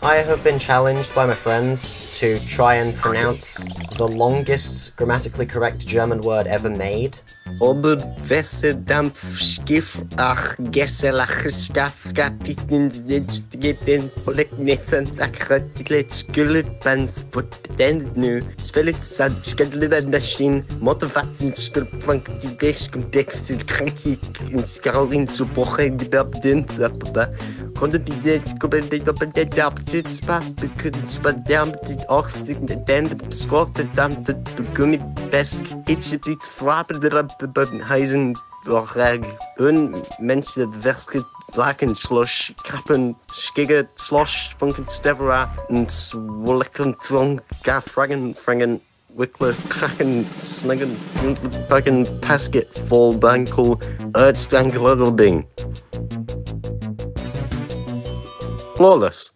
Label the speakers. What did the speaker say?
Speaker 1: I have been challenged by my friends to try and pronounce the longest grammatically correct German word ever made.
Speaker 2: Oberweser Heisen mensen verske laken slosh kappen skigger slosh funken stevera and swollen thong gafragen wickler kraken snaggen backen pasket fall bankel ding. Flawless.